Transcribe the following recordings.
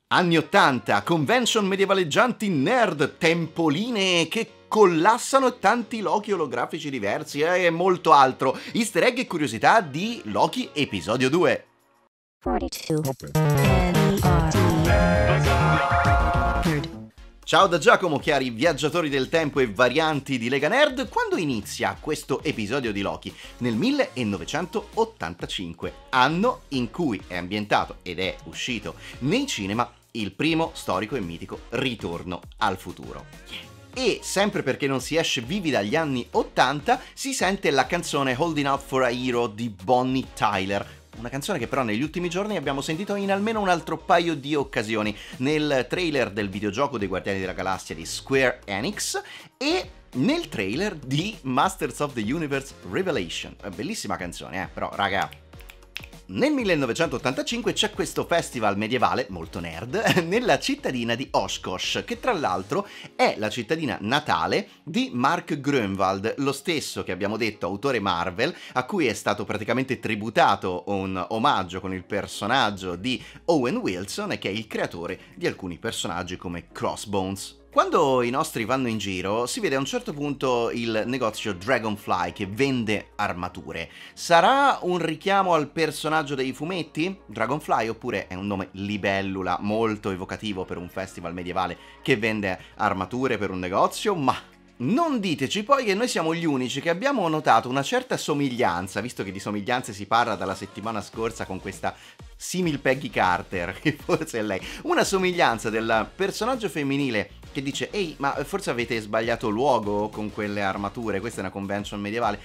Anni 80, convention medievaleggianti nerd, tempoline che collassano e tanti Loki olografici diversi e molto altro. Easter egg e curiosità di Loki episodio 2. 42. Ciao da Giacomo, chiari viaggiatori del tempo e varianti di Lega Nerd. Quando inizia questo episodio di Loki? Nel 1985, anno in cui è ambientato ed è uscito nei cinema il primo storico e mitico Ritorno al futuro. E sempre perché non si esce vivi dagli anni 80, si sente la canzone Holding Out for a Hero di Bonnie Tyler. Una canzone che però negli ultimi giorni abbiamo sentito in almeno un altro paio di occasioni, nel trailer del videogioco dei Guardiani della Galassia di Square Enix e nel trailer di Masters of the Universe Revelation. Bellissima canzone, però raga. Nel 1985 c'è questo festival medievale, molto nerd, nella cittadina di Oshkosh, che tra l'altro è la cittadina natale di Mark Grönwald, lo stesso che abbiamo detto autore Marvel, a cui è stato praticamente tributato un omaggio con il personaggio di Owen Wilson, che è il creatore di alcuni personaggi come Crossbones. Quando i nostri vanno in giro, si vede a un certo punto il negozio Dragonfly che vende armature. Sarà un richiamo al personaggio dei fumetti? Dragonfly, oppure è un nome libellula molto evocativo per un festival medievale che vende armature per un negozio? Ma non diteci poi che noi siamo gli unici che abbiamo notato una certa somiglianza, visto che di somiglianze si parla dalla settimana scorsa con questa simil Peggy Carter, che forse è lei, una somiglianza del personaggio femminile che dice ehi, ma forse avete sbagliato luogo con quelle armature, questa è una convention medievale,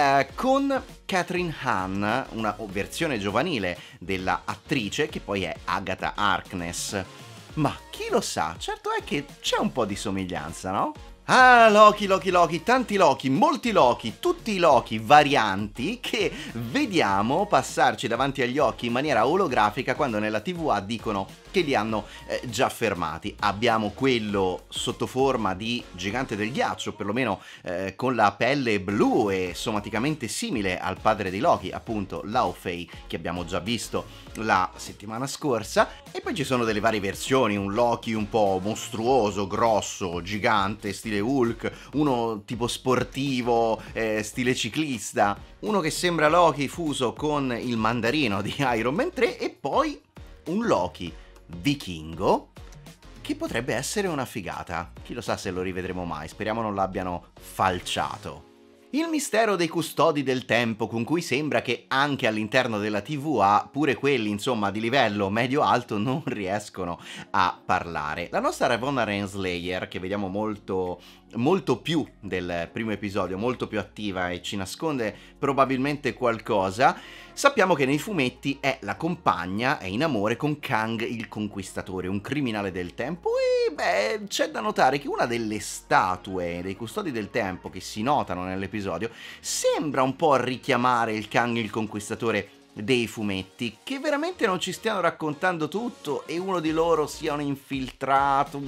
con Catherine Hahn, una versione giovanile della attrice che poi è Agatha Harkness. Ma chi lo sa, certo è che c'è un po' di somiglianza, no? Ah, Loki, tanti Loki, molti Loki, tutti i Loki varianti che vediamo passarci davanti agli occhi in maniera olografica quando nella TVA dicono che li hanno già fermati. Abbiamo quello sotto forma di gigante del ghiaccio, perlomeno con la pelle blu e somaticamente simile al padre di Loki, appunto Laufey, che abbiamo già visto la settimana scorsa, e poi ci sono delle varie versioni, un Loki un po' mostruoso, grosso, gigante, stile Hulk, uno tipo sportivo, stile ciclista, uno che sembra Loki fuso con il mandarino di Iron Man 3 e poi un Loki vichingo che potrebbe essere una figata. Chi lo sa se lo rivedremo mai, speriamo non l'abbiano falciato. Il mistero dei custodi del tempo, con cui sembra che anche all'interno della TVA pure quelli, insomma, di livello medio-alto non riescono a parlare. La nostra Ravonna Renslayer, che vediamo molto più del primo episodio, molto più attiva e ci nasconde probabilmente qualcosa, sappiamo che nei fumetti è la compagna, è in amore con Kang il Conquistatore, un criminale del tempo, e beh, c'è da notare che una delle statue dei custodi del tempo che si notano nell'episodio sembra un po' richiamare il Kang il Conquistatore dei fumetti, che veramente non ci stiano raccontando tutto e uno di loro sia un infiltrato,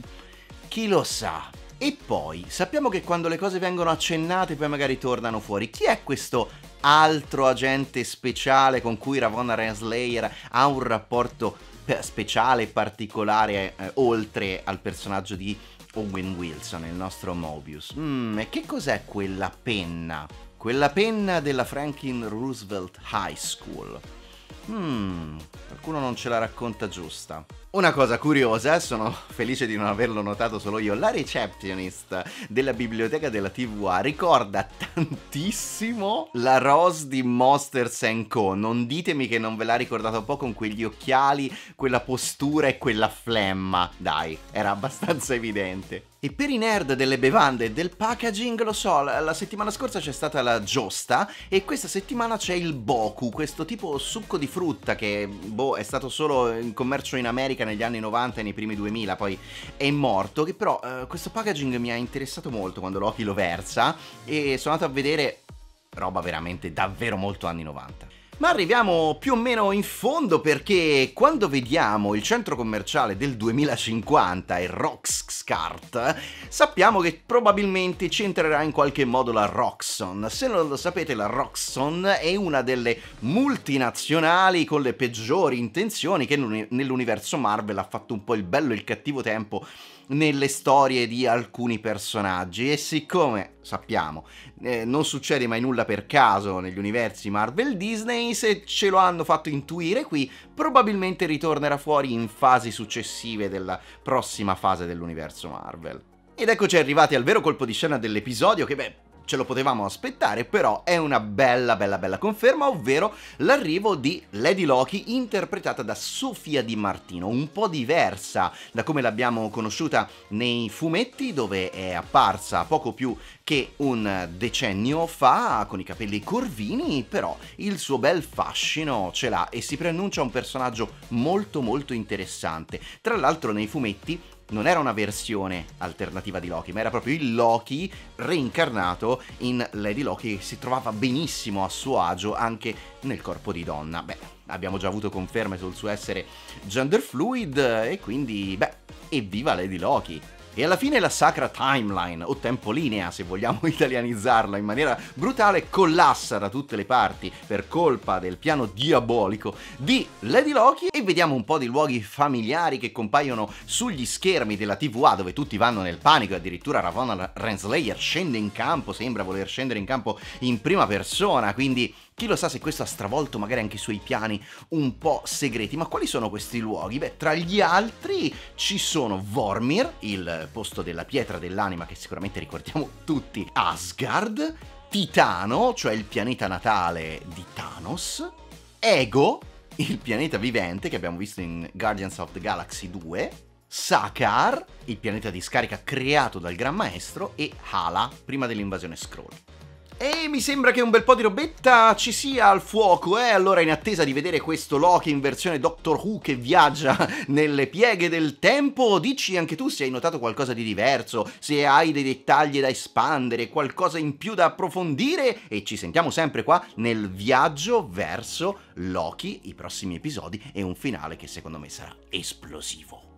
chi lo sa. E poi sappiamo che quando le cose vengono accennate poi magari tornano fuori. Chi è questo altro agente speciale con cui Ravonna Renslayer ha un rapporto speciale e particolare oltre al personaggio di Owen Wilson, il nostro Mobius? E che cos'è quella penna? Quella penna della Franklin Roosevelt High School. Qualcuno non ce la racconta giusta. Una cosa curiosa, sono felice di non averlo notato solo io, la receptionist della biblioteca della TVA ricorda tantissimo la Rose di Monsters & Co. Non ditemi che non ve l'ha ricordato un po' con quegli occhiali, quella postura e quella flemma. Dai, era abbastanza evidente. E per i nerd delle bevande e del packaging, lo so, la settimana scorsa c'è stata la giostra e questa settimana c'è il Boku, questo tipo succo di frutta che, è stato solo in commercio in America negli anni 90 e nei primi 2000, poi è morto, che però questo packaging mi ha interessato molto quando Loki lo versa e sono andato a vedere roba veramente davvero molto anni 90. Ma arriviamo più o meno in fondo, perché quando vediamo il centro commerciale del 2050 e Roxxcart, sappiamo che probabilmente ci entrerà in qualche modo la Roxxon. Se non lo sapete, la Roxxon è una delle multinazionali con le peggiori intenzioni che nell'universo Marvel ha fatto un po' il bello e il cattivo tempo nelle storie di alcuni personaggi, e siccome sappiamo non succede mai nulla per caso negli universi Marvel Disney, se ce lo hanno fatto intuire qui, probabilmente ritornerà fuori in fasi successive della prossima fase dell'universo Marvel. Ed eccoci arrivati al vero colpo di scena dell'episodio, che ce lo potevamo aspettare, però è una bella conferma, ovvero l'arrivo di Lady Loki, interpretata da Sofia Di Martino, un po' diversa da come l'abbiamo conosciuta nei fumetti, dove è apparsa poco più che un decennio fa, con i capelli corvini, però il suo bel fascino ce l'ha e si preannuncia un personaggio molto interessante. Tra l'altro nei fumetti non era una versione alternativa di Loki, ma era proprio il Loki reincarnato in Lady Loki, che si trovava benissimo a suo agio anche nel corpo di donna. Abbiamo già avuto conferme sul suo essere gender fluid, e quindi, evviva Lady Loki! E alla fine la sacra timeline, o tempolinea se vogliamo italianizzarla in maniera brutale, collassa da tutte le parti per colpa del piano diabolico di Lady Loki, e vediamo un po' di luoghi familiari che compaiono sugli schermi della TVA, dove tutti vanno nel panico, e addirittura Ravonna Renslayer scende in campo, sembra voler scendere in campo in prima persona, quindi chi lo sa se questo ha stravolto magari anche i suoi piani un po' segreti. Ma quali sono questi luoghi? Tra gli altri ci sono Vormir, il posto della pietra dell'anima che sicuramente ricordiamo tutti, Asgard, Titano, cioè il pianeta natale di Thanos, Ego, il pianeta vivente che abbiamo visto in Guardians of the Galaxy 2, Sakaar, il pianeta di scarica creato dal Gran Maestro, e Hala, prima dell'invasione Skrull. E mi sembra che un bel po' di robetta ci sia al fuoco, allora in attesa di vedere questo Loki in versione Doctor Who che viaggia nelle pieghe del tempo, dici anche tu se hai notato qualcosa di diverso, se hai dei dettagli da espandere, qualcosa in più da approfondire, e ci sentiamo sempre qua nel viaggio verso Loki, i prossimi episodi e un finale che secondo me sarà esplosivo.